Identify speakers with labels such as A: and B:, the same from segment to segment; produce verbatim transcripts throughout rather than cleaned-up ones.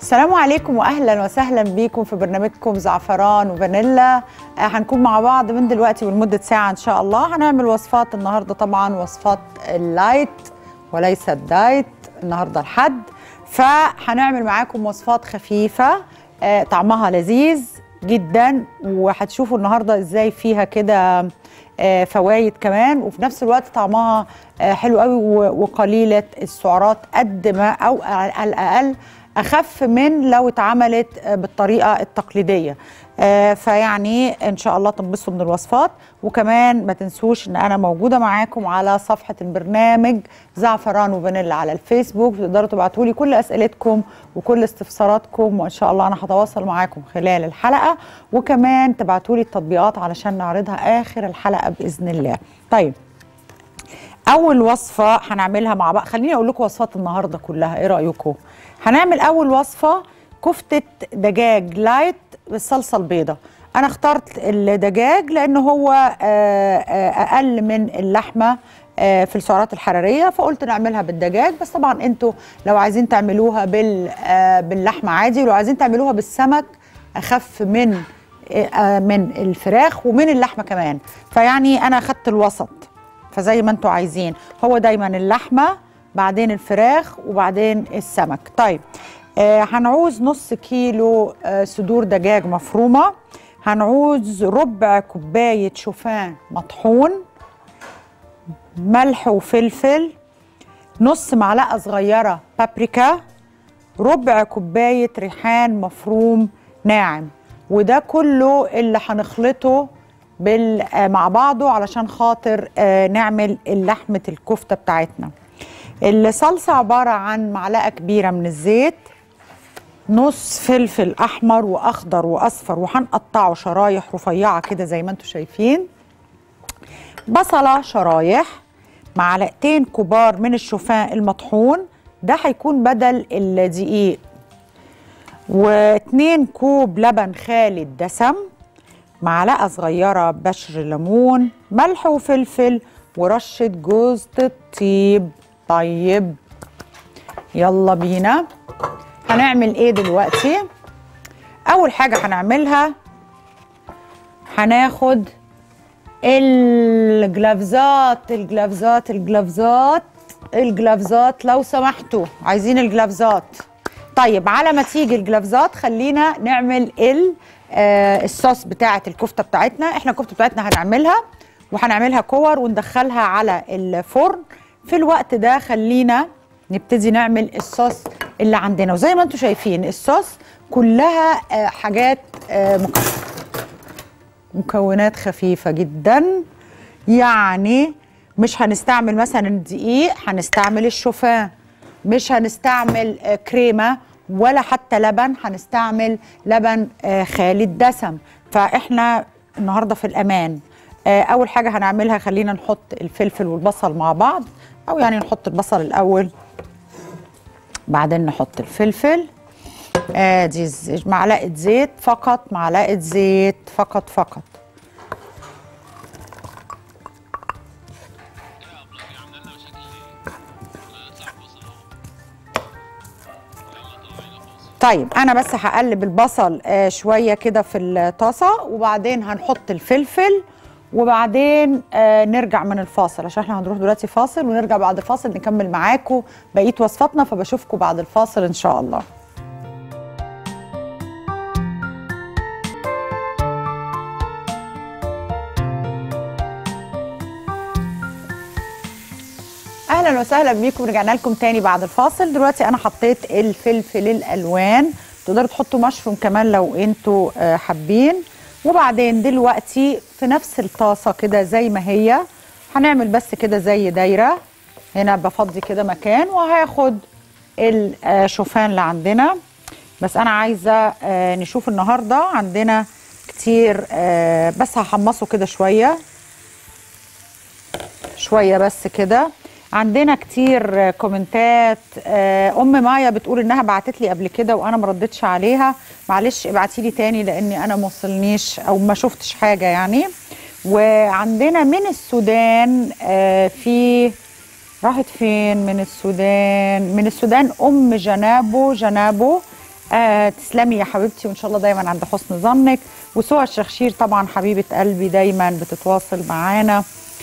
A: السلام عليكم واهلا وسهلا بيكم في برنامجكم زعفران وفانيلا. آه هنكون مع بعض من دلوقتي ولمده ساعه ان شاء الله. هنعمل وصفات النهارده، طبعا وصفات اللايت وليس الدايت، النهارده الحد، فهنعمل معاكم وصفات خفيفه آه طعمها لذيذ جدا، وهتشوفوا النهارده ازاي فيها كده آه فوائد كمان، وفي نفس الوقت طعمها آه حلو قوي وقليله السعرات، قد ما او على الاقل اخف من لو اتعملت بالطريقه التقليديه. آه فيعني ان شاء الله تنبسطوا من الوصفات. وكمان ما تنسوش ان انا موجوده معاكم على صفحه البرنامج زعفران وفانيلا على الفيسبوك، تقدروا تبعتوا لي كل اسئلتكم وكل استفساراتكم، وان شاء الله انا هتواصل معاكم خلال الحلقه، وكمان تبعتوا لي التطبيقات علشان نعرضها اخر الحلقه باذن الله. طيب، اول وصفه هنعملها مع بعض، خليني اقول لكم وصفات النهارده كلها، ايه رايكم؟ هنعمل اول وصفه كفته دجاج لايت بالصلصه البيضاء. انا اخترت الدجاج لان هو اقل من اللحمه في السعرات الحراريه، فقلت نعملها بالدجاج. بس طبعا انتوا لو عايزين تعملوها باللحمه عادي، ولو عايزين تعملوها بالسمك اخف من من الفراخ ومن اللحمه كمان، فيعني انا اخدت الوسط، فزي ما انتوا عايزين، هو دايما اللحمه بعدين الفراخ وبعدين السمك. طيب، آه هنعوز نص كيلو آه صدور دجاج مفرومه، هنعوز ربع كوبايه شوفان مطحون، ملح وفلفل، نص معلقه صغيره بابريكا، ربع كوبايه ريحان مفروم ناعم. وده كله اللي هنخلطه بال مع بعضه علشان خاطر آه نعمل لحمه الكفته بتاعتنا. الصلصه عباره عن معلقه كبيره من الزيت، نص فلفل احمر واخضر واصفر وهنقطعه شرايح رفيعه كده زي ما انتم شايفين، بصله شرايح، معلقتين كبار من الشوفان المطحون، ده هيكون بدل الدقيق، واتنين كوب لبن خالي الدسم، معلقه صغيره بشر ليمون، ملح وفلفل، ورشه جوز الطيب. طيب يلا بينا. هنعمل ايه دلوقتي؟ اول حاجه هنعملها، هناخد الجلافزات الجلافزات الجلافزات الجلافزات لو سمحتوا، عايزين الجلافزات. طيب، على ما تيجي الجلافزات خلينا نعمل ال آه الصوص بتاعه الكفته بتاعتنا. احنا الكفته بتاعتنا هنعملها وهنعملها كور وندخلها على الفرن. في الوقت ده خلينا نبتدي نعمل الصوص اللي عندنا، وزي ما انتم شايفين الصوص كلها آه حاجات آه مكونات خفيفه جدا، يعني مش هنستعمل مثلا الدقيق، هنستعمل الشوفان، مش هنستعمل آه كريمه ولا حتى لبن، هنستعمل لبن آه خالي الدسم. فاحنا النهارده في الامان. آه اول حاجه هنعملها، خلينا نحط الفلفل والبصل مع بعض، او يعني نحط البصل الاول بعدين نحط الفلفل. ادي آه معلقه زيت فقط، معلقه زيت فقط فقط. طيب، انا بس هقلب البصل آه شويه كده في الطاسه، وبعدين هنحط الفلفل، وبعدين آه نرجع من الفاصل، عشان احنا هنروح دلوقتي فاصل ونرجع بعد الفاصل نكمل معاكم بقيه وصفاتنا. فبشوفكم بعد الفاصل ان شاء الله. اهلا وسهلا بيكم، رجعنا لكم تاني بعد الفاصل. دلوقتي انا حطيت الفلفل الالوان، تقدروا تحطوا مشروم كمان لو انتوا آه حابين. وبعدين دلوقتي في نفس الطاسه كده زي ما هي هنعمل بس كده زي دايره، هنا بفضي كده مكان، وهاخد الشوفان اللي عندنا. بس انا عايزه نشوف النهارده عندنا كتير، بس هحمصه كده شويه شويه بس كده. عندنا كتير كومنتات، ام مايا بتقول انها بعتت لي قبل كده وانا ما ردتش عليها، معلش ابعتي لي تاني لاني انا ما وصلنيش او ما شفتش حاجه يعني. وعندنا من السودان في راحت فين من السودان من السودان ام جنابو جنابو آه تسلمي يا حبيبتي، وان شاء الله دايما عند حسن ظنك. وسهى الشخشير طبعا حبيبه قلبي دايما بتتواصل معانا.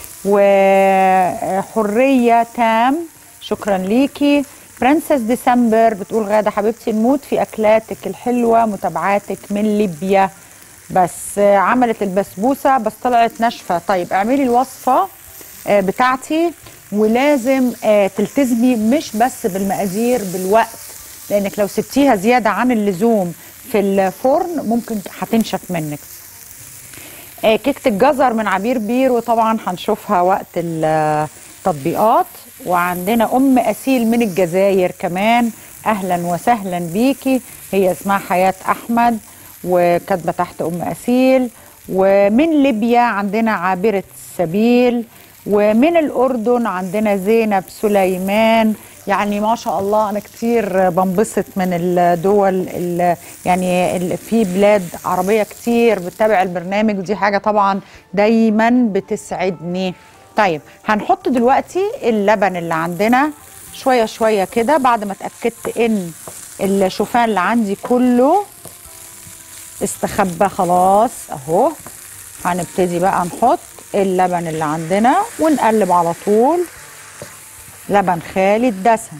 A: وحريه تام شكرا ليكي. برنسس ديسمبر بتقول غاده حبيبتي نموت في اكلاتك الحلوه، متابعاتك من ليبيا. بس آه عملت البسبوسه بس طلعت ناشفه. طيب اعملي الوصفه آه بتاعتي، ولازم آه تلتزمي مش بس بالمقادير، بالوقت، لانك لو سبتيها زياده عن اللزوم في الفرن ممكن هتنشف منك. آه كيكه الجزر من عبير بير، وطبعا هنشوفها وقت التطبيقات. وعندنا ام اسيل من الجزائر كمان، اهلا وسهلا بيكي، هي اسمها حياه احمد وكاتبه تحت ام اسيل. ومن ليبيا عندنا عابره السبيل، ومن الأردن عندنا زينب سليمان. يعني ما شاء الله أنا كتير بنبسط من الدول، يعني في بلاد عربية كتير بتتابع البرنامج، ودي حاجة طبعا دايما بتسعدني. طيب هنحط دلوقتي اللبن اللي عندنا شوية شوية كده، بعد ما اتأكدت إن الشوفان اللي عندي كله استخبى خلاص أهو. هنبتدي بقى نحط اللبن اللي عندنا ونقلب على طول. لبن خالي الدسم.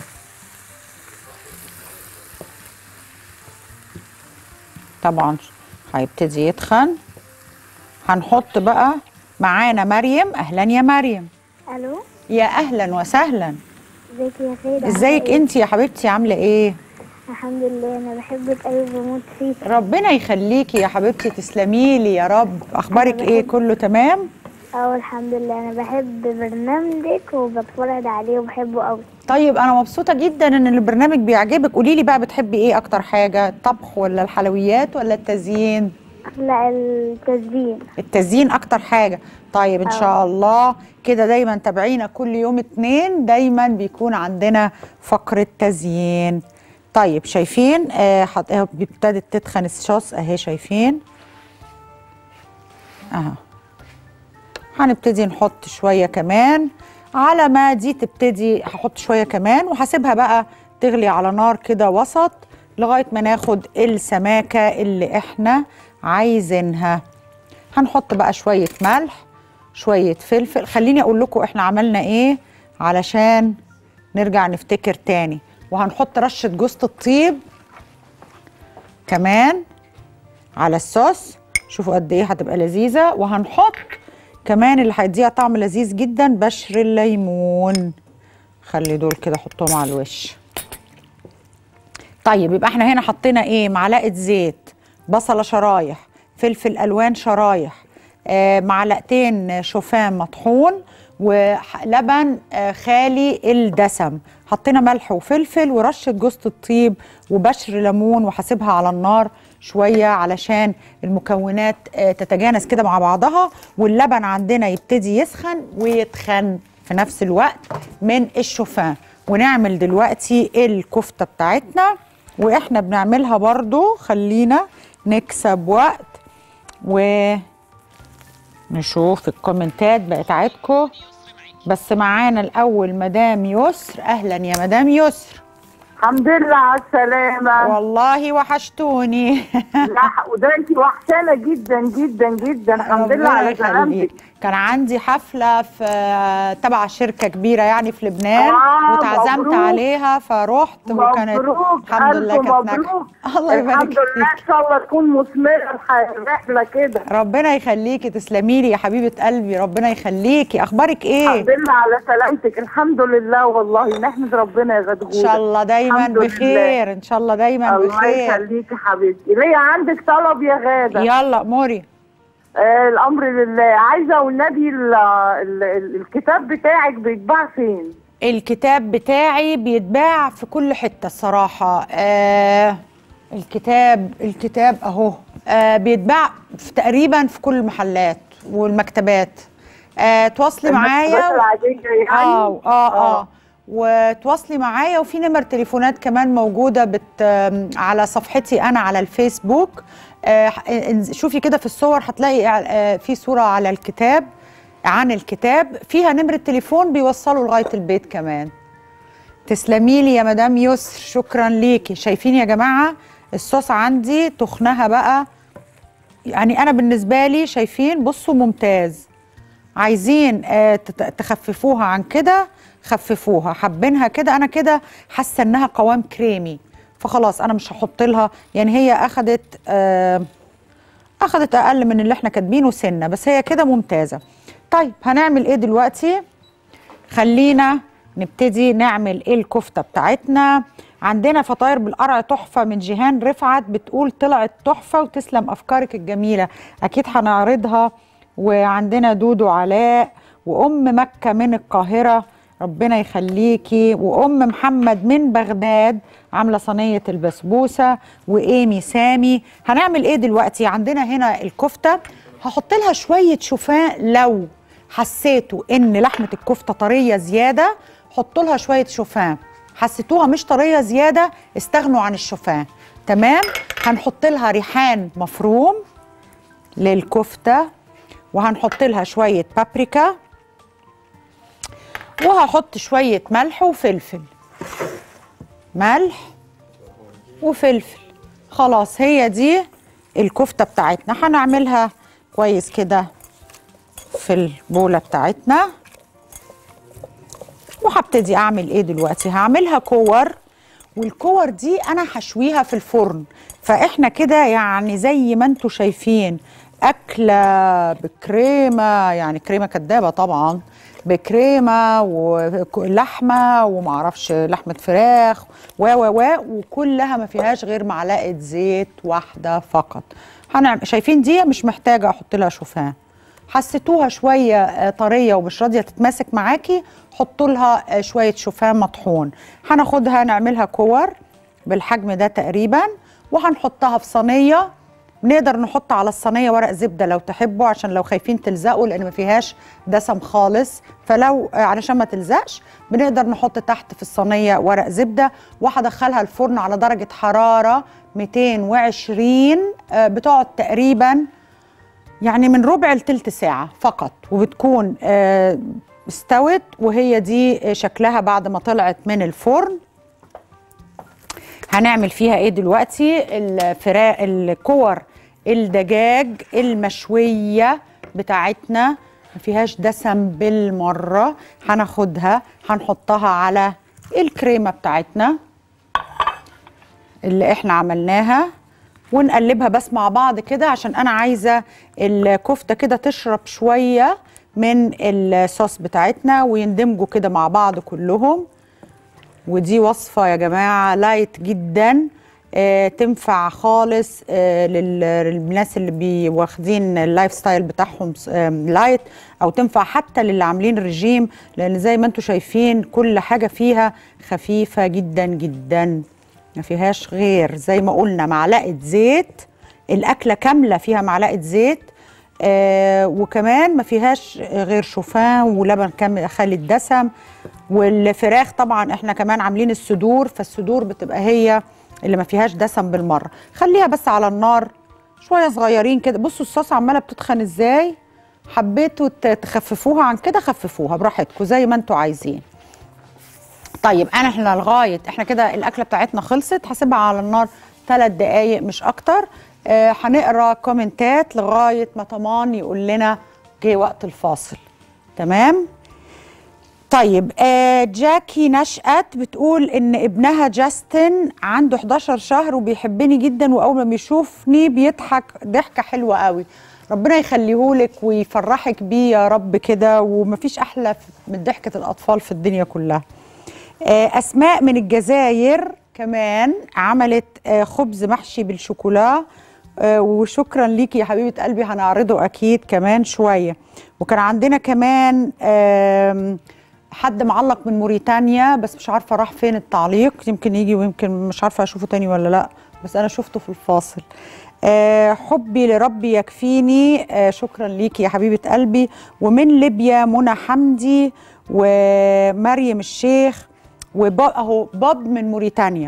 A: طبعا هيبتدي يتخن. هنحط بقى معانا مريم. اهلا يا مريم.
B: الو
A: يا اهلا وسهلا.
B: ازيك يا سيدة؟
A: ازيك انت يا حبيبتي عامله ايه؟
B: الحمد لله، انا بحبك قوي وبموت فيك.
A: ربنا يخليكي يا حبيبتي، تسلمي لي يا رب. اخبارك ايه؟ كله تمام؟
B: اه الحمد لله، انا بحب برنامجك وبتفرج عليه وبحبه قوي.
A: طيب انا مبسوطه جدا ان البرنامج بيعجبك. قولي لي بقى بتحبي ايه اكتر حاجه، الطبخ ولا الحلويات ولا التزيين؟
B: لا التزيين.
A: التزيين اكتر حاجه. طيب ان شاء الله كده دايما تابعينا كل يوم اتنين، دايما بيكون عندنا فقره تزيين. طيب شايفين آه ابتدت تتخن الصوص اهي، شايفين اهو. هنبتدي نحط شويه كمان، على ما دي تبتدي هحط شويه كمان، وهسيبها بقى تغلي على نار كده وسط لغايه ما ناخد السماكه اللي احنا عايزينها. هنحط بقى شويه ملح، شويه فلفل. خليني اقول لكم احنا عملنا ايه علشان نرجع نفتكر تاني. وهنحط رشه جوز الطيب كمان على الصوص، شوفوا قد ايه هتبقى لذيذه. وهنحط كمان اللي هيديها طعم لذيذ جدا بشر الليمون. خلي دول كده حطهم على الوش. طيب يبقى احنا هنا حطينا ايه؟ معلقه زيت، بصله شرايح، فلفل الوان شرايح، آه معلقتين شوفان مطحون، ولبن آه خالي الدسم. حطينا ملح وفلفل ورشه جوز الطيب وبشر ليمون، وهسيبها على النار شويه علشان المكونات آه تتجانس كده مع بعضها، واللبن عندنا يبتدي يسخن ويتخن في نفس الوقت من الشوفان. ونعمل دلوقتي الكفته بتاعتنا، واحنا بنعملها برضو خلينا نكسب وقت ونشوف الكومنتات بتاعتكم. بس معانا الاول مدام يسر. اهلا يا مدام يسر.
C: الحمد لله على السلامة.
A: والله وحشتوني.
C: لا وده انت وحشانة جدا جدا جدا. الحمد لله على سلامتك.
A: كان عندي حفلة في تبع شركة كبيرة يعني في لبنان،
C: آه
A: وتعزمت عليها فروحت، وكانت الحمد لله كانت ناجحة. الله يبارك فيك.
C: الحمد لله، ان شاء الله تكون مثمرة الرحلة كده.
A: ربنا يخليكي، تسلمي لي يا حبيبة قلبي، ربنا يخليكي. اخبارك ايه؟
C: الحمد لله على سلامتك. الحمد لله والله نحمد ربنا يا غدغودة.
A: ان شاء الله دايما بخير، ان شاء الله دايما
C: الله
A: بخير.
C: الله يخليكي حبيبتي. ليا عندك طلب يا غادة.
A: يلا اموري.
C: آه الامر لله. عايزه والنبي الكتاب بتاعك بيتباع فين؟
A: الكتاب بتاعي بيتباع في كل حته الصراحه. آه الكتاب الكتاب اهو آه بيتباع في تقريبا في كل المحلات والمكتبات. آه تواصلي معايا.
C: العاديه يعني.
A: اه اه اه, آه. وتواصلي معايا، وفي نمر تليفونات كمان موجوده بت على صفحتي انا على الفيسبوك. آه شوفي كده في الصور هتلاقي آه في صوره على الكتاب، عن الكتاب فيها نمره تليفون بيوصلوا لغايه البيت كمان. تسلمي لي يا مدام يسر، شكرا ليكي. شايفين يا جماعه الصوص عندي تخنها بقى، يعني انا بالنسبه لي شايفين بصوا ممتاز. عايزين آه تخففوها عن كده خففوها، حابينها كده انا كده حاسه انها قوام كريمي، فخلاص انا مش هحط لها، يعني هي اخدت آه اخدت اقل من اللي احنا كاتبينه سنه، بس هي كده ممتازه. طيب هنعمل ايه دلوقتي؟ خلينا نبتدي نعمل ايه الكفته بتاعتنا. عندنا فطاير بالقرع تحفه من جيهان رفعت، بتقول طلعت تحفه وتسلم افكارك الجميله، اكيد هنعرضها. وعندنا دودو علاء، وام مكه من القاهره ربنا يخليكي، وام محمد من بغداد عامله صينيه البسبوسه، وايمي سامي. هنعمل ايه دلوقتي؟ عندنا هنا الكفته هحط لها شويه شوفان، لو حسيتوا ان لحمه الكفته طريه زياده حطوا لها شويه شوفان، حسيتوها مش طريه زياده استغنوا عن الشوفان. تمام. هنحط لها ريحان مفروم للكفته، وهنحط لها شويه بابريكا، وهحط شويه ملح وفلفل، ملح وفلفل. خلاص هي دي الكفته بتاعتنا. هنعملها كويس كده في البوله بتاعتنا، وهبتدي اعمل ايه دلوقتي؟ هعملها كور، والكور دي انا هشويها في الفرن. فاحنا كده يعني زي ما انتم شايفين اكله بكريمه، يعني كريمه كدابه طبعا، بكريمه ولحمه ومعرفش لحمه فراخ و و و وكلها ما فيهاش غير معلقه زيت واحده فقط. هنعمل شايفين دي مش محتاجه احط لها شوفان. حسيتوها شويه طريه ومش راضيه تتماسك معاكي حطوا لها شويه شوفان مطحون. هناخدها نعملها كور بالحجم ده تقريبا، وهنحطها في صينيه. نقدر نحط على الصينيه ورق زبده لو تحبوا، عشان لو خايفين تلزقوا، لان ما فيهاش دسم خالص، فلو علشان ما تلزقش بنقدر نحط تحت في الصينيه ورق زبده. وهدخلها الفرن على درجه حراره مئتين وعشرين، بتقعد تقريبا يعني من ربع لتلت ساعه فقط، وبتكون استوت. وهي دي شكلها بعد ما طلعت من الفرن. هنعمل فيها ايه دلوقتي؟ الفراخ الكور الدجاج المشويه بتاعتنا ما فيهاش دسم بالمره، هناخدها هنحطها على الكريمه بتاعتنا اللي احنا عملناها، ونقلبها بس مع بعض كده، عشان انا عايزه الكفته كده تشرب شويه من الصوص بتاعتنا ويندمجوا كده مع بعض كلهم. ودي وصفه يا جماعه لايت جدا، آه تنفع خالص آه للناس اللي بيواخدين اللايف ستايل بتاعهم آه لايت، او تنفع حتى للي عاملين رجيم، لان زي ما انتم شايفين كل حاجه فيها خفيفه جدا جدا، ما فيهاش غير زي ما قلنا معلقه زيت. الاكله كامله فيها معلقه زيت، آه وكمان ما فيهاش غير شوفان ولبن كامل خالي الدسم. والفراخ طبعا احنا كمان عاملين الصدور، فالصدور بتبقى هي اللي ما فيهاش دسم بالمره. خليها بس على النار شويه صغيرين كده. بصوا الصوص عماله بتتخن ازاي، حبيتوا تخففوها عن كده خففوها براحتكم زي ما انتوا عايزين. طيب انا احنا لغايه احنا كده الاكله بتاعتنا خلصت، هسيبها على النار ثلاث دقايق مش اكتر. آه هنقرا كومنتات لغايه ما طمان يقول لنا جه وقت الفاصل. تمام. طيب آه جاكي نشأت بتقول ان ابنها جاستن عنده حداشر شهر وبيحبني جدا، واول ما بيشوفني بيضحك ضحكه حلوه قوي. ربنا يخليهولك ويفرحك بيه يا رب كده، ومفيش احلى من ضحكه الاطفال في الدنيا كلها. آه اسماء من الجزائر كمان عملت آه خبز محشي بالشوكولا، آه وشكرا ليكي يا حبيبه قلبي، هنعرضه اكيد كمان شويه. وكان عندنا كمان آه حد معلق من موريتانيا، بس مش عارفه راح فين التعليق، يمكن يجي ويمكن مش عارفه اشوفه تاني ولا لا، بس انا شفته في الفاصل. آه حبي لربي يكفيني، آه شكرا ليكي يا حبيبه قلبي. ومن ليبيا منى حمدي ومريم الشيخ وباب اهو باب من موريتانيا.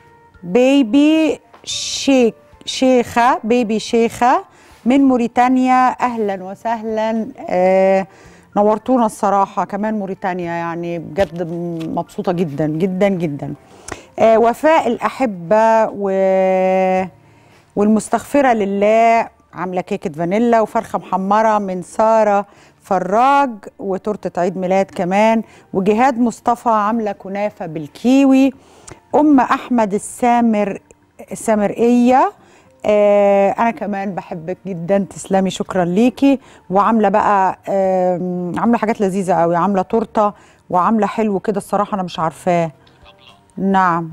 A: بيبي شيخ شيخه بيبي شيخه من موريتانيا، اهلا وسهلا. آه نورتونا الصراحه، كمان موريتانيا، يعني بجد مبسوطه جدا جدا جدا. آه وفاء الاحبه و والمستغفره لله عامله كيكه فانيلا وفرخه محمره من ساره فراج وتورته عيد ميلاد كمان. وجهاد مصطفى عامله كنافه بالكيوي. ام احمد السامر السامريه، آه انا كمان بحبك جدا، تسلمي، شكرا ليكي. وعامله بقى آه عامله حاجات لذيذه قوي، عامله تورته وعامله حلو كده الصراحه انا مش عارفاه. نعم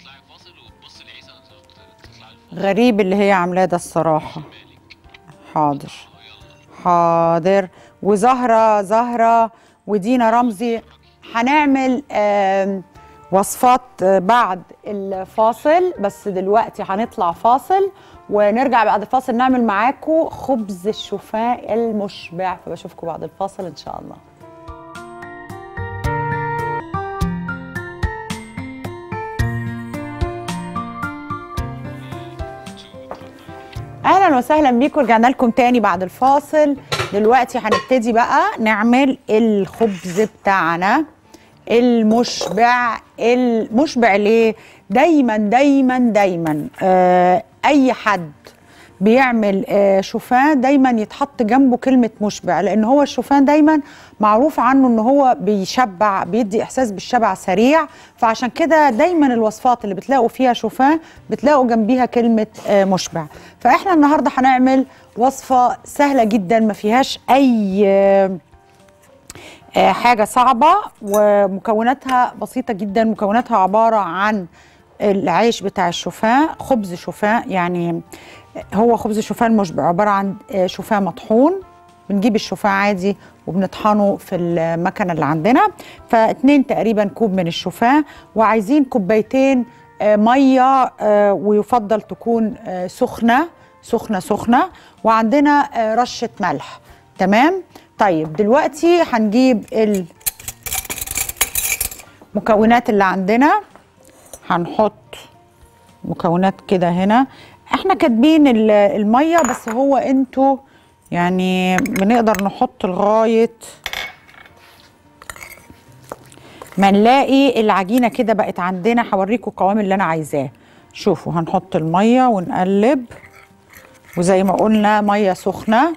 A: غريب اللي هي عاملاه ده الصراحه. حاضر حاضر. وزهره زهره ودينا رمزي هنعمل آه وصفات بعد الفاصل، بس دلوقتي هنطلع فاصل ونرجع بعد الفاصل نعمل معاكم خبز الشوفان المشبع، فبشوفكم بعد الفاصل ان شاء الله. اهلا وسهلا بيكم، رجعنا لكم تاني بعد الفاصل. دلوقتي هنبتدي بقى نعمل الخبز بتاعنا المشبع. المشبع ليه؟ دايما دايما دايما آه اي حد بيعمل آه شوفان دايما يتحط جنبه كلمة مشبع، لان هو الشوفان دايما معروف عنه ان هو بيشبع، بيدي احساس بالشبع سريع، فعشان كده دايما الوصفات اللي بتلاقوا فيها شوفان بتلاقوا جنبيها كلمة آه مشبع. فاحنا النهاردة هنعمل وصفة سهلة جدا ما فيهاش اي آه حاجة صعبة، ومكوناتها بسيطة جدا. مكوناتها عبارة عن العيش بتاع الشوفان، خبز شوفان، يعني هو خبز شوفان مشبع عبارة عن شوفان مطحون. بنجيب الشوفان عادي وبنطحنه في المكنة اللي عندنا، فاتنين تقريبا كوب من الشوفان، وعايزين كوبايتين مية ويفضل تكون سخنة سخنة سخنة، وعندنا رشة ملح. تمام. طيب دلوقتي هنجيب المكونات اللي عندنا، هنحط مكونات كده هنا. احنا كاتبين الميه بس هو انتوا يعني بنقدر نحط لغايه ما نلاقي العجينه كده بقت عندنا. هوريكم القوام اللي انا عايزاه. شوفوا، هنحط الميه ونقلب، وزي ما قلنا ميه سخنه.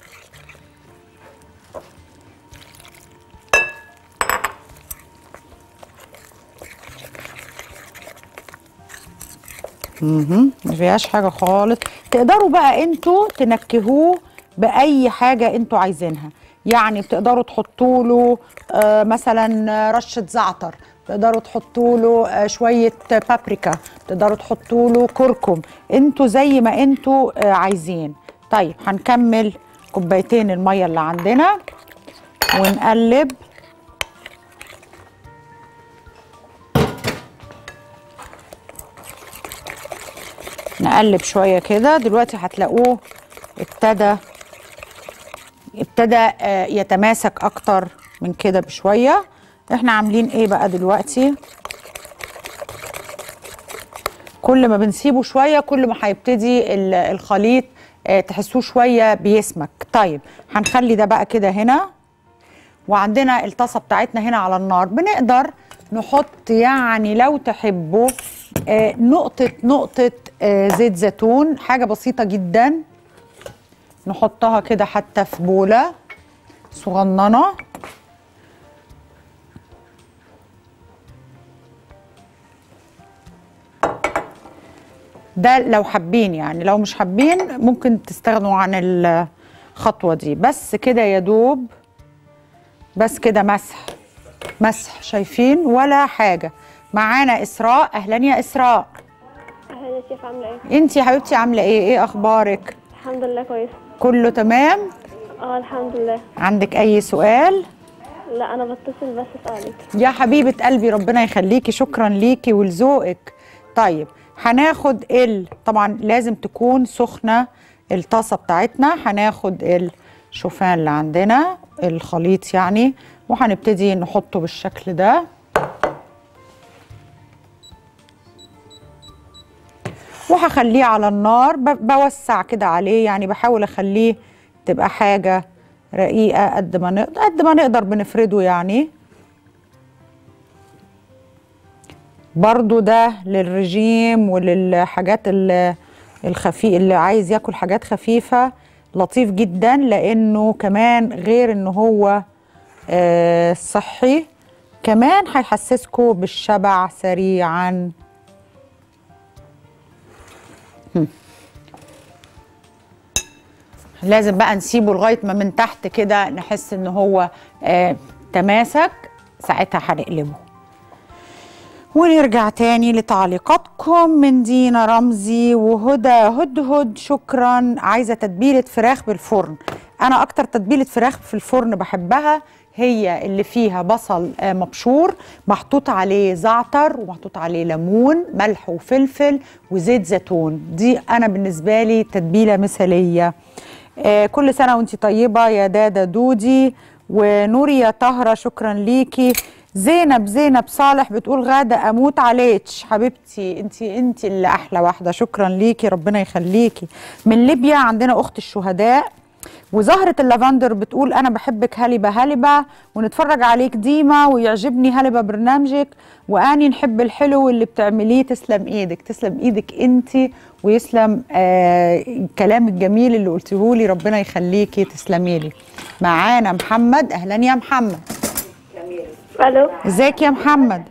A: اها ما فيهاش حاجه خالص. تقدروا بقى انتوا تنكهوه باي حاجه انتوا عايزينها، يعني بتقدروا تحطوا له آه مثلا رشه زعتر، تقدروا تحطوا له آه شويه بابريكا، تقدروا تحطوا له كركم، انتوا زي ما انتوا آه عايزين. طيب هنكمل كوبايتين الميه اللي عندنا ونقلب. نقلب شويه كده. دلوقتي هتلاقوه ابتدى ابتدى يتماسك اكتر من كده بشويه. احنا عاملين ايه بقى دلوقتي؟ كل ما بنسيبه شويه كل ما هيبتدي الخليط تحسوه شويه بيسمك. طيب هنخلي ده بقى كده هنا، وعندنا الطاسه بتاعتنا هنا على النار. بنقدر نحط يعني لو تحبوا آه نقطة نقطة آه زيت زيتون، حاجة بسيطة جدا، نحطها كده حتى في بولة صغننة. ده لو حابين، يعني لو مش حابين ممكن تستغنوا عن الخطوة دي. بس كده يا دوب، بس كده مسح مسح، شايفين ولا حاجة. معانا إسراء. أهلا يا إسراء.
D: أهلا يا شيف، عاملة إيه؟
A: أنتي يا حبيبتي عاملة إيه؟ إيه أخبارك؟
D: الحمد لله كويسة.
A: كله تمام؟
D: اه الحمد لله.
A: عندك أي سؤال؟
D: لا أنا بتصل بس أسألك.
A: يا حبيبة قلبي ربنا يخليكي، شكرا ليكي ولذوقك. طيب هناخد ال طبعا لازم تكون سخنة الطاسة بتاعتنا. هناخد الشوفان اللي عندنا الخليط يعني، وهنبتدي نحطه بالشكل ده. وهخليه على النار، بوسع كده عليه، يعني بحاول اخليه تبقى حاجة رقيقه قد ما نقدر، قد ما نقدر بنفرده يعني. برضو ده للرجيم وللحاجات الخفيفه، اللي عايز ياكل حاجات خفيفه لطيف جدا، لانه كمان غير ان هو آه صحي، كمان هيحسسكوا بالشبع سريعا. هم. لازم بقى نسيبه لغايه ما من تحت كده نحس ان هو آه تماسك، ساعتها هنقلبه. ونرجع تاني لتعليقاتكم من دينا رمزي وهدى هدهد. شكرا. عايزه تتبيله فراخ بالفرن. انا اكتر تتبيله فراخ في الفرن بحبها هي اللي فيها بصل مبشور محطوط عليه زعتر ومحطوط عليه ليمون ملح وفلفل وزيت زيتون. دي انا بالنسبه لي تتبيله مثاليه. آه كل سنه وانتي طيبه يا دادا دودي. ونوريا طهره شكرا ليكي. زينب زينب صالح بتقول غاده اموت عليكش حبيبتي، انتي انتي اللي احلى واحده، شكرا ليكي ربنا يخليكي. من ليبيا عندنا اخت الشهداء. وزهرة اللافندر بتقول أنا بحبك هلبة هلبة ونتفرج عليك ديما ويعجبني هلبة برنامجك وأني نحب الحلو اللي بتعمليه. تسلم إيدك تسلم إيدك أنتي ويسلم آه الكلام الجميل اللي قلتهولي ربنا يخليكي تسلمي لي. معانا محمد. أهلا يا محمد.
D: الو
A: ازيك يا محمد؟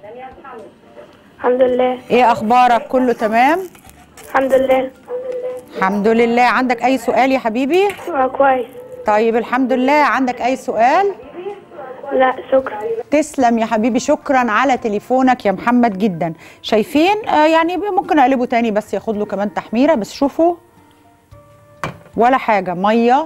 D: الحمد لله.
A: ايه أخبارك؟ كله تمام؟
D: الحمد لله.
A: الحمد لله. عندك أي سؤال يا حبيبي؟
D: اه كويس.
A: طيب الحمد لله. عندك أي سؤال؟
D: لا شكرا.
A: تسلم يا حبيبي. شكرا على تليفونك يا محمد جدا. شايفين آه يعني ممكن اقلبه تاني بس ياخد له كمان تحميره، بس شوفوا ولا حاجه، ميه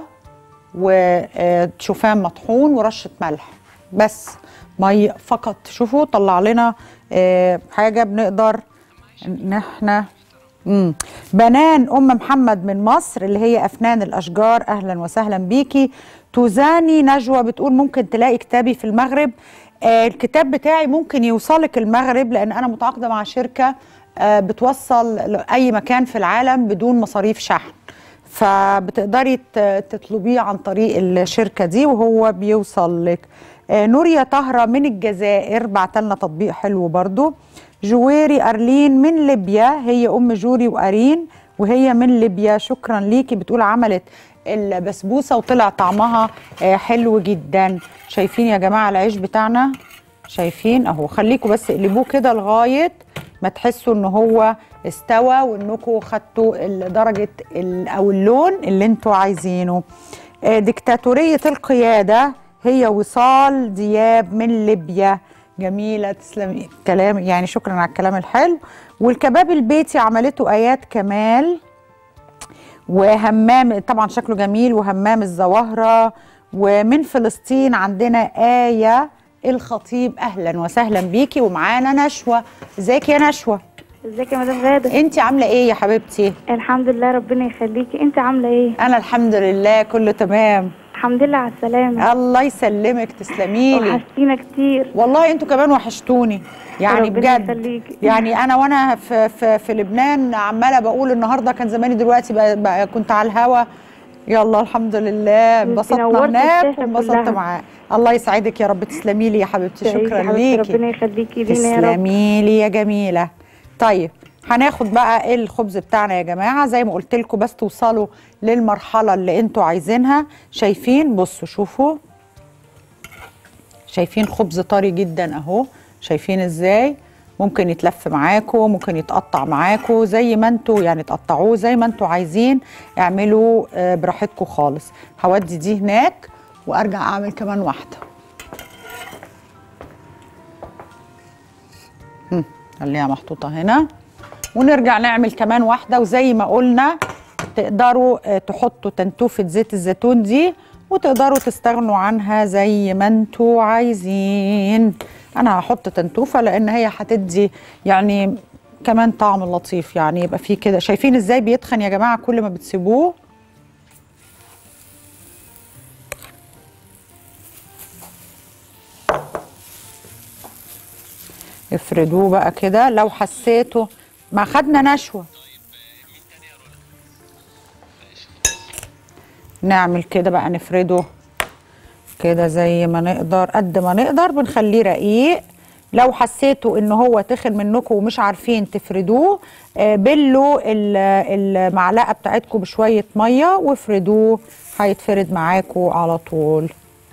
A: وشوفان مطحون ورشه ملح بس، ميه فقط. شوفوا طلع لنا آه حاجه بنقدر ان احنا امم بنان ام محمد من مصر اللي هي افنان الاشجار. اهلا وسهلا بيكي. توزاني نجوى بتقول ممكن تلاقي كتابي في المغرب. آه الكتاب بتاعي ممكن يوصلك المغرب لان انا متعاقده مع شركه آه بتوصل لاي مكان في العالم بدون مصاريف شحن، فبتقدري تطلبيه عن طريق الشركه دي وهو بيوصل لك. آه نوريا طهره من الجزائر بعتلنا تطبيق حلو برضو. جويري أرلين من ليبيا، هي أم جوري وأرين وهي من ليبيا، شكرا ليكي. بتقول عملت البسبوسة وطلع طعمها حلو جدا. شايفين يا جماعة العيش بتاعنا؟ شايفين اهو. خليكم بس اقلبوه كده لغاية ما تحسوا ان هو استوى وانكم خدتوا درجة او اللون اللي انتوا عايزينه. ديكتاتورية القيادة هي وصال دياب من ليبيا. جميلة تسلمي كلام يعني، شكرا على الكلام الحلو. والكباب البيتي عملته آيات كمال. وهمام طبعا شكله جميل، وهمام الزواهرة. ومن فلسطين عندنا آية الخطيب. أهلا وسهلا بيكي. ومعانا نشوى. ازيك يا نشوى؟
B: ازيك يا مدام غاده؟
A: انت عاملة ايه يا حبيبتي؟
B: الحمد لله ربنا يخليكي. انت عامله ايه؟
A: انا الحمد لله كله تمام.
B: الحمد لله على السلامه.
A: الله يسلمك تسلمي لي.
B: وحشتينا كتير
A: والله انتوا كمان وحشتوني يعني بجد.
B: يخليكي.
A: يعني انا وانا في في, في لبنان عماله بقول النهارده كان زماني دلوقتي بقى, بقى كنت على الهوا. يلا الحمد لله انبسطنا هناك وانبسطت معاه. الله يسعدك يا رب. تسلمي لي يا حبيبتي. شكرا ليكي.
B: ربنا يخليكي لينا يا رب.
A: تسلمي لي يا جميله. طيب هناخد بقى الخبز بتاعنا يا جماعه زي ما قلت لكم، بس توصلوا للمرحله اللي انتوا عايزينها. شايفين؟ بصوا شوفوا، شايفين خبز طري جدا اهو. شايفين ازاي؟ ممكن يتلف معاكم، ممكن يتقطع معاكم زي ما انتوا يعني تقطعوه زي ما انتوا عايزين، اعملوا براحتكم خالص. هودي دي هناك وارجع اعمل كمان واحده. خليها محطوطه هنا ونرجع نعمل كمان واحده. وزي ما قلنا تقدروا تحطوا تنتوفه زيت الزيتون دي وتقدروا تستغنوا عنها زي ما انتوا عايزين. انا هحط تنتوفه لان هي هتدي يعني كمان طعم لطيف، يعني يبقى فيه كده. شايفين ازاي بيتخن يا جماعه كل ما بتسيبوه؟ افردوه بقى كده. لو حسيتوا ما خدنا نشوه نعمل كده بقى، نفرده كده زي ما نقدر، قد ما نقدر بنخليه رقيق. لو حسيتوا ان هو تخن منكم ومش عارفين تفردوه، بلوا المعلقه بتاعتكم بشويه ميه وافردوه، هيتفرد معاكم على طول.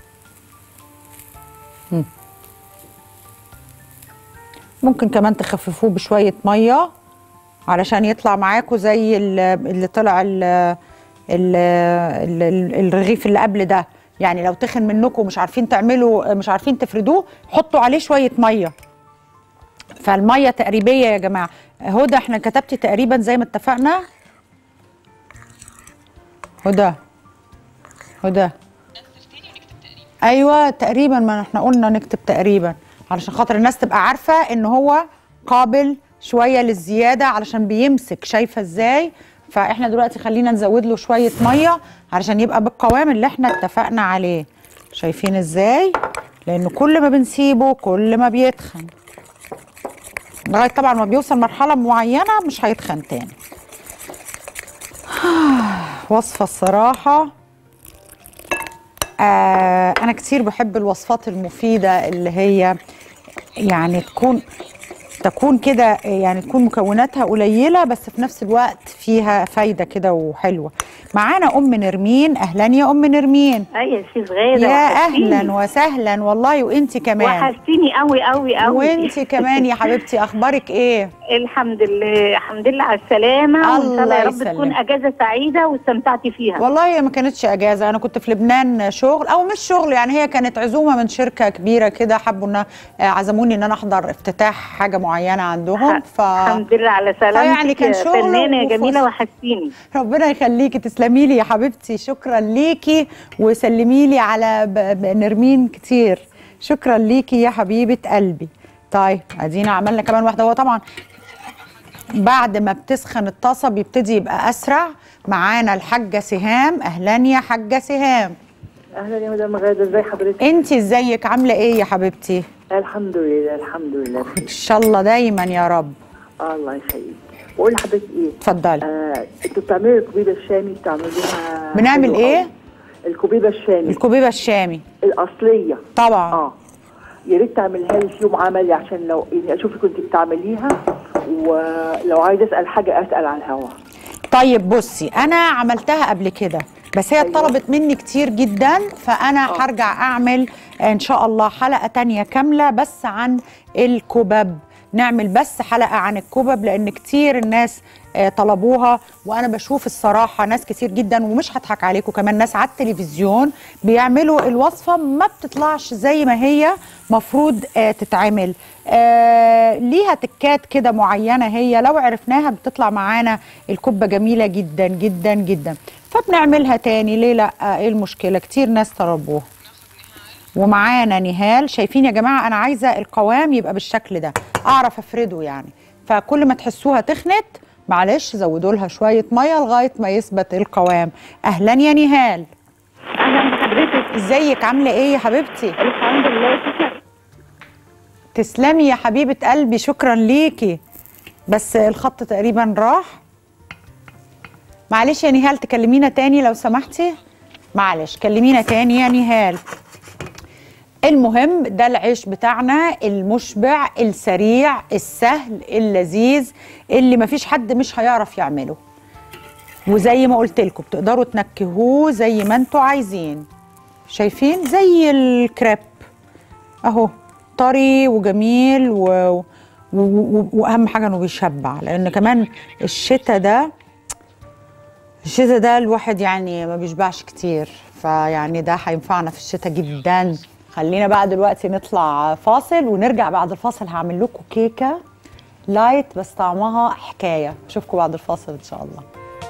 A: ممكن كمان تخففوه بشويه ميه علشان يطلع معاكم زي اللي طلع ال ال ال الرغيف اللي قبل ده. يعني لو تخن منكم ومش عارفين تعملوا، مش عارفين تفردوه، حطوا عليه شويه ميه. فالميه تقريبيه يا جماعه. هدى احنا كتبتي تقريبا زي ما اتفقنا. هدى هدى ايوه تقريبا، ما احنا قلنا نكتب تقريبا علشان خاطر الناس تبقى عارفه ان هو قابل شويه للزياده علشان بيمسك. شايفه ازاي؟ فاحنا دلوقتي خلينا نزود له شويه ميه علشان يبقى بالقوام اللي احنا اتفقنا عليه. شايفين ازاي؟ لان كل ما بنسيبه كل ما بيتخن، لغايه طبعا ما بيوصل مرحله معينه مش هيتخن تاني. وصفه الصراحه آه انا كتير بحب الوصفات المفيده اللي هي يعني تكون تكون كده، يعني تكون مكوناتها قليله بس في نفس الوقت فيها فايده كده وحلوه. معانا ام نرمين. اهلا يا ام نرمين.
E: اي يا شيخ غاده.
A: يا اهلا وسهلا والله. وانتي كمان
E: وحشتيني قوي قوي قوي.
A: وانتي كمان يا حبيبتي. اخبارك ايه؟
E: الحمد لله الحمد لله على السلامه. وان شاء الله يا رب تكون اجازه سعيده واستمتعتي فيها.
A: والله هي ما كانتش اجازه، انا كنت في لبنان شغل او مش شغل، يعني هي كانت عزومه من شركه كبيره كده، حبوا ان عزموني ان انا احضر افتتاح حاجه معينه عندهم. ف
E: الحمد لله على سلامتك.
A: يعني كان شغل
E: فنانه يا جميله وحشتيني.
A: ربنا يخليكي، تسلمي لي يا حبيبتي. شكرا ليكي وسلمي لي على نرمين كتير. شكرا ليكي يا حبيبه قلبي. طيب ادينا عملنا كمان واحده. هو طبعا بعد ما بتسخن الطاسه بيبتدي يبقى اسرع. معانا الحاجه سهام. اهلا يا حاجه سهام.
F: اهلا يا مدام غاده، ازي حضرتك؟
A: انت ازيك؟ عامله ايه يا حبيبتي؟
F: الحمد لله الحمد لله
A: ان شاء الله دايما يا رب.
F: آه الله يخليك. بقول لحضرتك ايه؟
A: اتفضلي.
F: آه انتوا بتعملوا الكوبيبه الشامي، بتعملوها
A: بنعمل ايه؟
F: الكوبيبه الشامي.
A: الكوبيبه الشامي
F: الاصليه
A: طبعا.
F: اه يا ريت تعملها لي في يوم عملي عشان لو يعني اشوفك كنت بتعمليها، ولو عايزه اسال حاجه اسال على الهوا.
A: طيب بصي، انا عملتها قبل كده بس هي أيوة. طلبت مني كتير جدا، فانا أوه. هرجع اعمل ان شاء الله حلقه تانية كامله بس عن الكبب. نعمل بس حلقه عن الكبب لان كتير الناس طلبوها، وانا بشوف الصراحه ناس كتير جدا، ومش هضحك عليكم كمان ناس على التلفزيون بيعملوا الوصفه ما بتطلعش زي ما هي مفروض تتعمل. آه ليها تكات كده معينه، هي لو عرفناها بتطلع معانا الكبه جميله جدا جدا جدا، فبنعملها تاني. ليه لا؟ ايه المشكله؟ كتير ناس طلبوها. ومعانا نهال. شايفين يا جماعه انا عايزه القوام يبقى بالشكل ده، اعرف افرده يعني. فكل ما تحسوها تخنت معلش زودوا لها شويه ميه لغايه ما يثبت القوام. اهلا يا نهال.
E: اهلا بحضرتك.
A: ازيك؟ عامله ايه يا حبيبتي؟
E: الحمد لله. شكرا.
A: تسلمي يا حبيبه قلبي. شكرا ليكي. بس الخط تقريبا راح. معلش يا نهال تكلمينا تاني لو سمحتي. معلش كلمينا تاني يا نهال. المهم ده العيش بتاعنا المشبع السريع السهل اللذيذ اللي مفيش حد مش هيعرف يعمله، وزي ما قلت لكم بتقدروا تنكهوه زي ما انتوا عايزين. شايفين زي الكريب اهو، طري وجميل و... و... و... واهم حاجه انه بيشبع، لان كمان الشتاء ده الشتاء ده الواحد يعني ما بيشبعش كتير، فيعني ده هينفعنا في الشتاء جدا. خلينا بقى دلوقتي نطلع فاصل، ونرجع بعد الفاصل هعمل لكم كيكه لايت بس طعمها حكايه. اشوفكم بعد الفاصل ان شاء الله.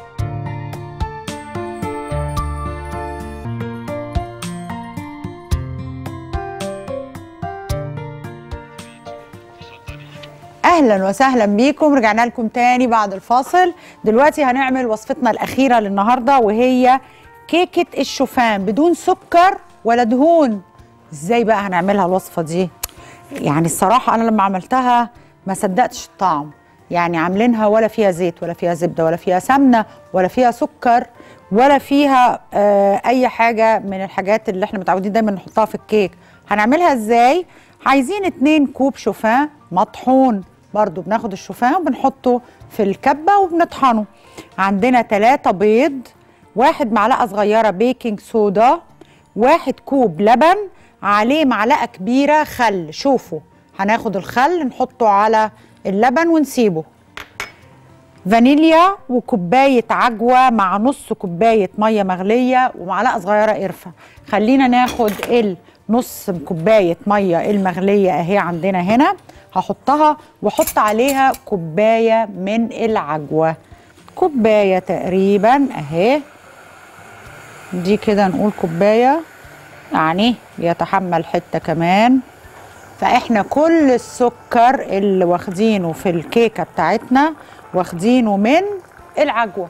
A: اهلا وسهلا بيكم. رجعنا لكم تاني بعد الفاصل. دلوقتي هنعمل وصفتنا الاخيره للنهارده، وهي كيكه الشوفان بدون سكر ولا دهون. ازاي بقى هنعملها الوصفه دي؟ يعني الصراحه انا لما عملتها ما صدقتش الطعم. يعني عاملينها ولا فيها زيت ولا فيها زبده ولا فيها سمنه ولا فيها سكر ولا فيها آه اي حاجه من الحاجات اللي احنا متعودين دايما نحطها في الكيك. هنعملها ازاي؟ عايزين اتنين كوب شوفان مطحون، برضو بناخد الشوفان وبنحطه في الكبه وبنطحنه. عندنا تلاتة بيض، واحد معلقه صغيره بيكنج صودا، واحد كوب لبن، عليه معلقه كبيره خل. شوفوا هناخد الخل نحطه على اللبن ونسيبه. فانيليا وكوبايه عجوه مع نص كوبايه ميه مغليه ومعلقه صغيره قرفه. خلينا ناخد النص كوبايه ميه المغليه اهي عندنا هنا، هحطها واحط عليها كوبايه من العجوه، كوبايه تقريبا اهي، دي كده نقول كوبايه، يعني يتحمل حته كمان. فاحنا كل السكر اللي واخدينه في الكيكه بتاعتنا واخدينه من العجوه،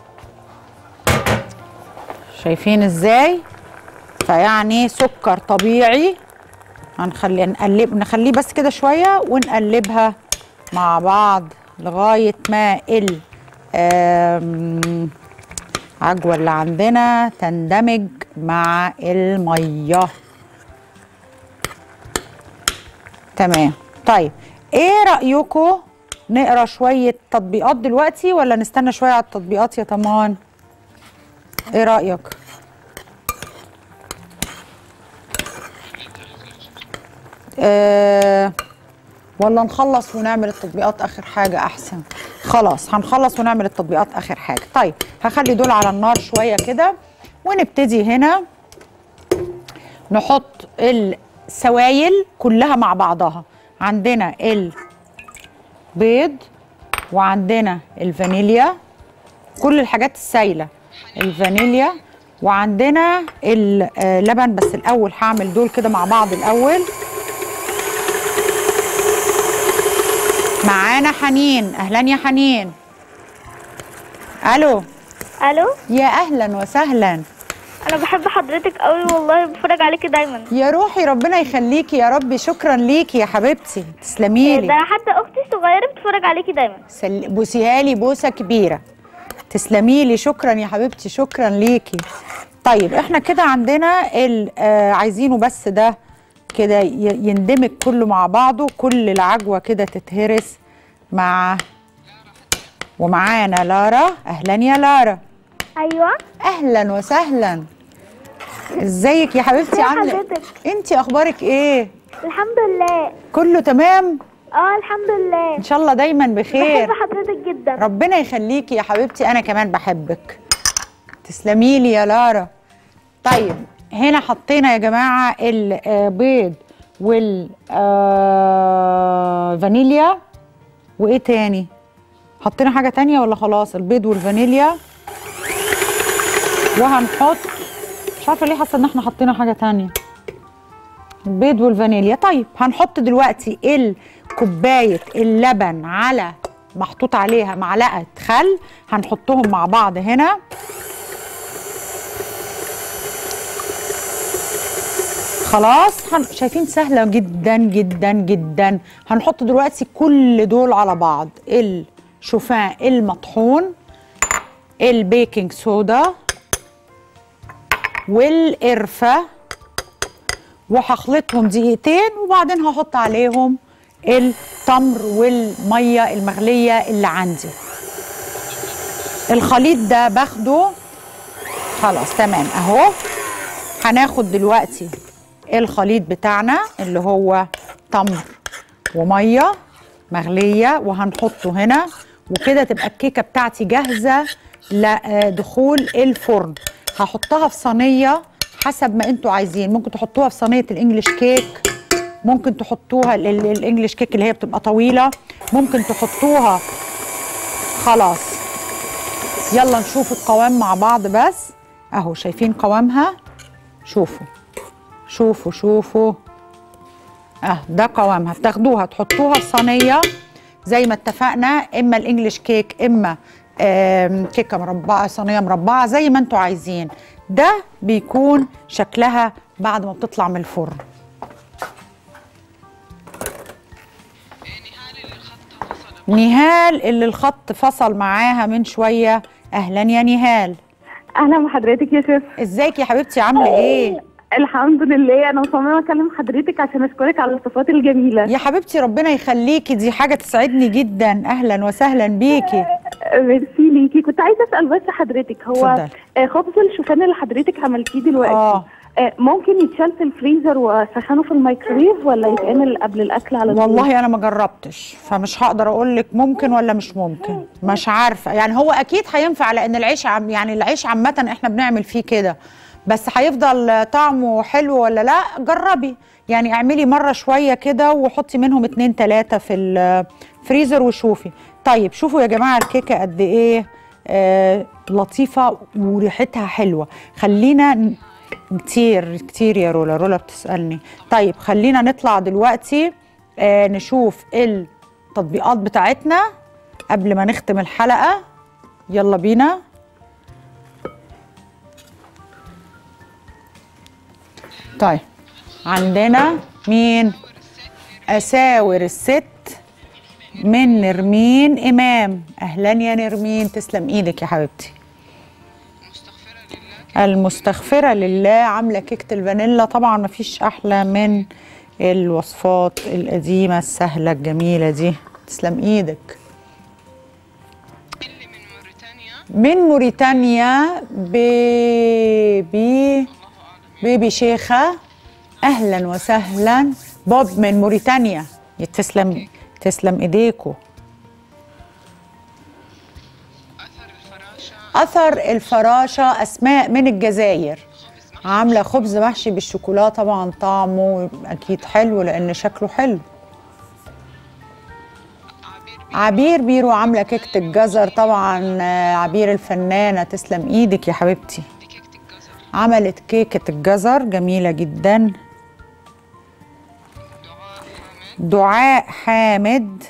A: شايفين ازاي؟ فيعني سكر طبيعي. هنخلي نقلب نخليه بس كده شويه ونقلبها مع بعض لغايه ما ال العجوه اللي عندنا تندمج مع الميه. تمام. طيب ايه رأيكم نقرا شوية تطبيقات دلوقتي ولا نستنى شوية على التطبيقات يا طمان؟ ايه رأيك؟ آه ولا نخلص ونعمل التطبيقات اخر حاجة احسن؟ خلاص هنخلص ونعمل التطبيقات اخر حاجة. طيب هخلي دول على النار شوية كده ونبتدي هنا نحط السوائل كلها مع بعضها. عندنا البيض وعندنا الفانيليا، كل الحاجات السايله، الفانيليا، وعندنا اللبن. بس الاول هعمل دول كده مع بعض الاول. معانا حنين. اهلا يا حنين. الو.
B: الو،
A: يا اهلا وسهلا.
B: انا بحب حضرتك قوي والله، بتفرج عليكي دايما.
A: يا روحي ربنا يخليكي يا ربي، شكرا ليكي يا حبيبتي، تسلمي لي.
B: ده حتى اختي الصغيره بتتفرج عليكي دايما.
A: سل... بوسيها لي بوسه كبيره. تسلمي لي، شكرا يا حبيبتي، شكرا ليكي. طيب احنا كده عندنا ال... آه عايزينه بس ده كده يندمج كله مع بعضه، كل العجوه كده تتهرس مع ومعانا لارا. اهلا يا لارا.
B: ايوه
A: اهلا وسهلا. ازيك يا حبيبتي؟ عامله
B: حضرتك؟
A: انت اخبارك ايه؟
B: الحمد لله
A: كله تمام؟
B: اه الحمد لله،
A: ان شاء الله دايما بخير.
B: بحب حضرتك جدا.
A: ربنا يخليكي يا حبيبتي، انا كمان بحبك. تسلمي لي يا لارا. طيب هنا حطينا يا جماعه البيض والفانيليا، وايه تاني؟ حطينا حاجه تانية ولا خلاص؟ البيض والفانيليا، وهنحط، مش عارفه ليه حاسه ان احنا حطينا حاجه تانية. البيض والفانيليا. طيب هنحط دلوقتي الكوبايه اللبن على محطوط عليها معلقه خل، هنحطهم مع بعض هنا. خلاص هن... شايفين سهله جدا جدا جدا. هنحط دلوقتي كل دول على بعض، الشوفان المطحون، البيكنج صودا والقرفه، وهخلطهم دقيقتين وبعدين هحط عليهم التمر والميه المغليه اللي عندي. الخليط ده باخده خلاص تمام اهو. هناخد دلوقتي الخليط بتاعنا اللي هو تمر وميه مغليه وهنحطه هنا، وكده تبقى الكيكه بتاعتي جاهزه لدخول الفرن. هحطها في صينيه حسب ما انتوا عايزين، ممكن تحطوها في صينيه الانجليش كيك، ممكن تحطوها الانجليش كيك اللي هي بتبقى طويله، ممكن تحطوها. خلاص يلا نشوف القوام مع بعض. بس اهو شايفين قوامها، شوفوا شوفوا شوفوا اه ده قوامها. بتاخدوها تحطوها في صينيه زي ما اتفقنا، اما الانجليش كيك اما كيكه مربعه، صينيه مربعه زي ما انتوا عايزين. ده بيكون شكلها بعد ما بتطلع من الفرن. نهال اللي الخط فصل معاها من شويه. اهلا يا نهال.
G: اهلا بحضرتك يا شيف.
A: ازيك يا حبيبتي عامله ايه؟
G: الحمد لله. انا مصممه اكلم حضرتك عشان اشكرك على الوصفات الجميله.
A: يا حبيبتي ربنا يخليكي، دي حاجه تسعدني جدا. اهلا وسهلا بيكي.
G: ميرسي ليكي. كنت عايزه اسال بس حضرتك، هو
A: فضل.
G: خبز الشوفان اللي حضرتك عملتيه دلوقتي
A: اه
G: ممكن يتشال في الفريزر واسخنه في الميكرويف ولا يتعمل قبل الاكل على طول؟
A: والله انا ما جربتش فمش هقدر اقول لك ممكن ولا مش ممكن، مش عارفه. يعني هو اكيد هينفع لان العيش عم يعني العيش عامه احنا بنعمل فيه كده، بس هيفضل طعمه حلو ولا لا؟ جربي يعني، اعملي مره شويه كده وحطي منهم اتنين تلاته في الفريزر وشوفي. طيب شوفوا يا جماعه الكيكه قد ايه آه لطيفه وريحتها حلوه. خلينا كتير كتير يا رولا. رولا بتسألني. طيب خلينا نطلع دلوقتي آه نشوف التطبيقات بتاعتنا قبل ما نختم الحلقة. يلا بينا. طيب عندنا مين؟ أساور الست من نرمين إمام. أهلا يا نرمين، تسلم إيدك يا حبيبتي. المستغفرة لله عاملة كيكة الفانيلا. طبعا مفيش أحلى من الوصفات القديمة السهلة الجميلة دي. تسلم إيدك. من موريتانيا بيبي بيبي شيخة. أهلا وسهلا. بوب من موريتانيا. تسلم تسلم إيديكو. أثر الفراشة أسماء من الجزائر عاملة خبز محشي بالشوكولا. طبعا طعمه أكيد حلو لأن شكله حلو. عبير بيرو عاملة كيكة الجزر. طبعا عبير الفنانة، تسلم إيدك يا حبيبتي. عملت كيكة الجزر جميلة جدا. دعاء حامد،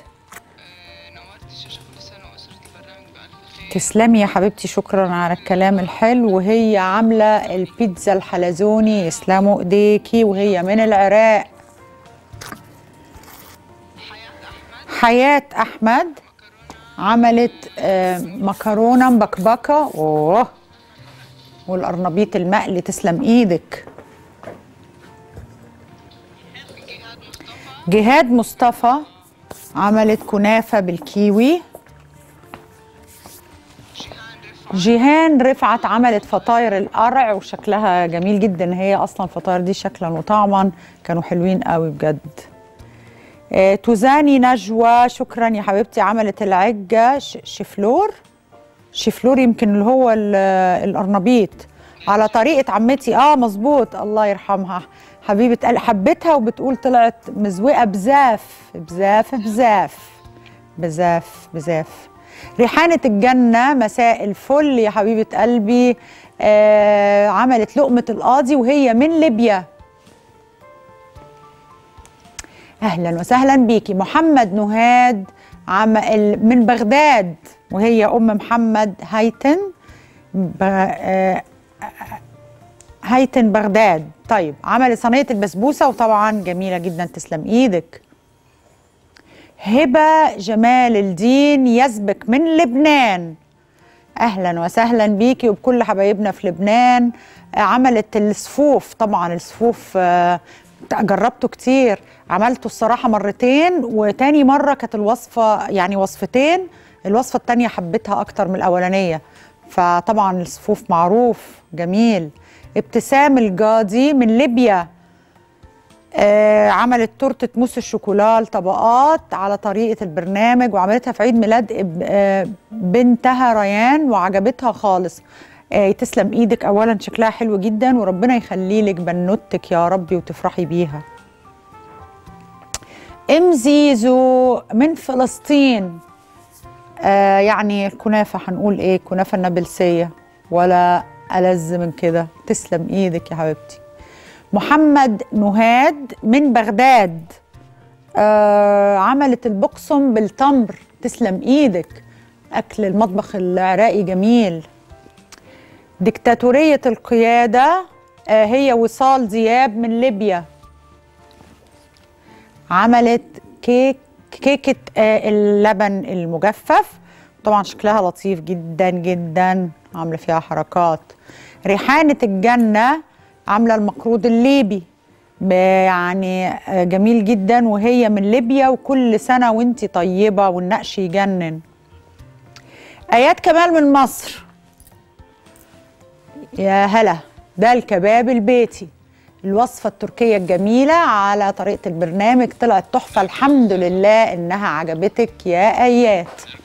A: تسلمي يا حبيبتي، شكرا على الكلام الحلو. وهي عامله البيتزا الحلزوني. يسلموا ايديكي، وهي من العراق. حياة احمد عملت آه مكرونه مبكبكه. اوه، والقرنبيط المقلي. تسلم ايدك. جهاد مصطفى عملت كنافه بالكيوي. جيهان رفعت عملت فطاير القرع وشكلها جميل جدا. هي اصلا الفطاير دي شكلا وطعما كانوا حلوين قوي بجد. آه توزاني نجوى، شكرا يا حبيبتي، عملت العجه شفلور. شفلور يمكن اللي هو القرنبيط على طريقه عمتي. اه مظبوط، الله يرحمها حبيبه قلبي. حبيتها وبتقول طلعت مزوقه بزاف بزاف بزاف بزاف بزاف. ريحانة الجنة، مساء الفل يا حبيبة قلبي. آه عملت لقمة القاضي وهي من ليبيا. أهلا وسهلا بيكي. محمد نهاد عمل من بغداد وهي أم محمد هيتن آه هيتن بغداد. طيب عملت صينية البسبوسة وطبعا جميلة جدا. تسلم إيدك. هبة جمال الدين يزبك من لبنان. أهلا وسهلا بيكي وبكل حبايبنا في لبنان. عملت الصفوف. طبعا الصفوف جربته كتير، عملته الصراحة مرتين، وتاني مرة كانت الوصفة يعني وصفتين. الوصفة التانية حبيتها أكتر من الأولانية. فطبعا الصفوف معروف جميل. ابتسام الجادي من ليبيا آه عملت تورتة موس الشوكولا طبقات على طريقة البرنامج، وعملتها في عيد ميلاد آه بنتها ريان وعجبتها خالص. آه تسلم ايدك. اولا شكلها حلو جدا وربنا يخلي لك بنوتك يا ربي وتفرحي بيها. ام زيزو من فلسطين آه يعني الكنافة هنقول ايه، الكنافة النابلسية ولا ألذ من كده. تسلم ايدك يا حبيبتي. محمد نهاد من بغداد آه عملت البقسم بالتمر. تسلم ايدك. اكل المطبخ العراقي جميل. ديكتاتورية القيادة آه هي وصال دياب من ليبيا. عملت كيك كيكه آه اللبن المجفف، طبعا شكلها لطيف جدا جدا، عامله فيها حركات. ريحانه الجنه عامله المقروض الليبي، يعني جميل جدا، وهي من ليبيا، وكل سنه وانتي طيبه والنقش يجنن. ايات كمال من مصر، يا هلا، ده الكباب البيتي، الوصفة التركية الجميلة على طريقة البرنامج، طلعت تحفة الحمد لله إنها عجبتك يا آيات.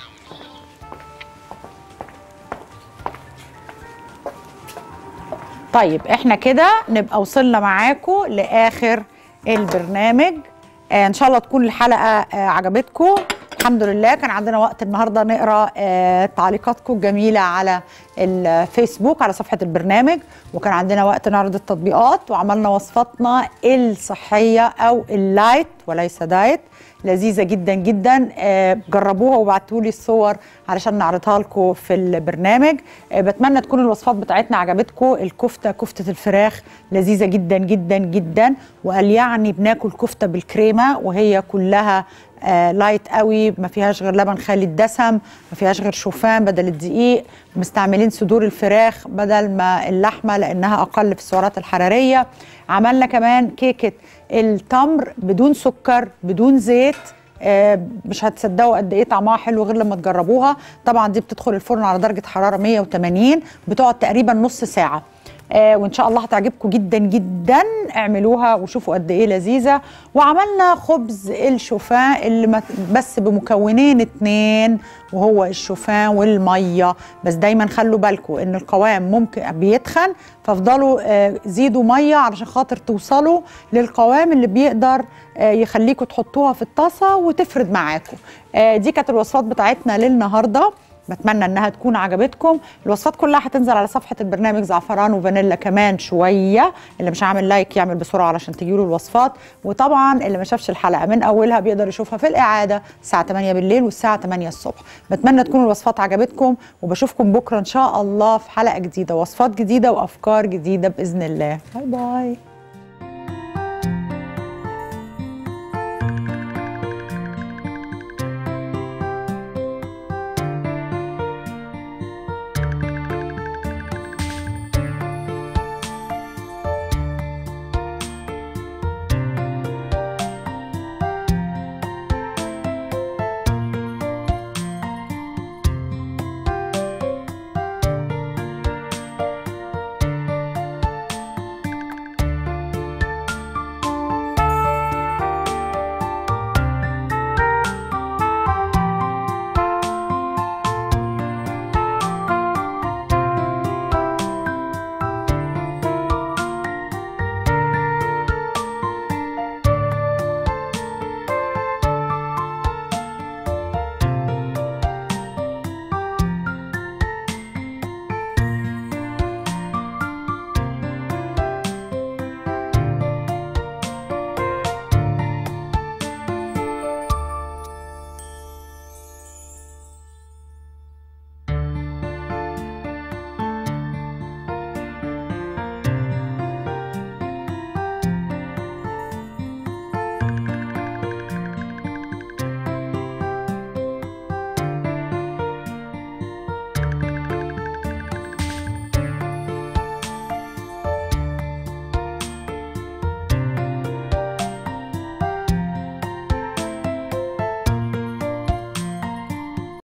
A: طيب احنا كده نبقى وصلنا معاكم لآخر البرنامج. آه إن شاء الله تكون الحلقة آه عجبتكم. الحمد لله كان عندنا وقت النهارده نقرا آه تعليقاتكم الجميله على الفيسبوك على صفحه البرنامج، وكان عندنا وقت نعرض التطبيقات، وعملنا وصفاتنا الصحيه او اللايت وليس دايت، لذيذه جدا جدا. آه جربوها وابعتوا لي الصور علشان نعرضها لكم في البرنامج. آه بتمنى تكون الوصفات بتاعتنا عجبتكم. الكفته، كفته الفراخ لذيذه جدا جدا جدا، وقال يعني بناكل كفته بالكريمه وهي كلها آه لايت قوي، ما فيهاش غير لبن خالي الدسم، ما فيهاش غير شوفان بدل الدقيق، مستعملين صدور الفراخ بدل ما اللحمه لانها اقل في السعرات الحراريه. عملنا كمان كيكه التمر بدون سكر بدون زيت، آه مش هتصدقوا قد ايه طعمها حلو غير لما تجربوها. طبعا دي بتدخل الفرن على درجه حراره مية وتمانين، بتقعد تقريبا نص ساعه، آه وان شاء الله هتعجبكم جدا جدا. اعملوها وشوفوا قد ايه لذيذه. وعملنا خبز الشوفان اللي بس بمكونين اتنين، وهو الشوفان والميه بس. دايما خلوا بالكم ان القوام ممكن بيتخن، فافضلوا آه زيدوا ميه علشان خاطر توصلوا للقوام اللي بيقدر آه يخليكم تحطوها في الطاسه وتفرد معاكم. آه دي كانت الوصفات بتاعتنا للنهارده، بتمنى انها تكون عجبتكم. الوصفات كلها هتنزل على صفحه البرنامج زعفران وفانيلا كمان شويه. اللي مش عامل لايك يعمل بسرعه علشان تجيله الوصفات، وطبعا اللي ما شافش الحلقه من اولها بيقدر يشوفها في الاعاده الساعه تمانية بالليل والساعه تمانية الصبح. بتمنى تكون الوصفات عجبتكم، وبشوفكم بكره ان شاء الله في حلقه جديده، وصفات جديده وافكار جديده باذن الله. باي باي.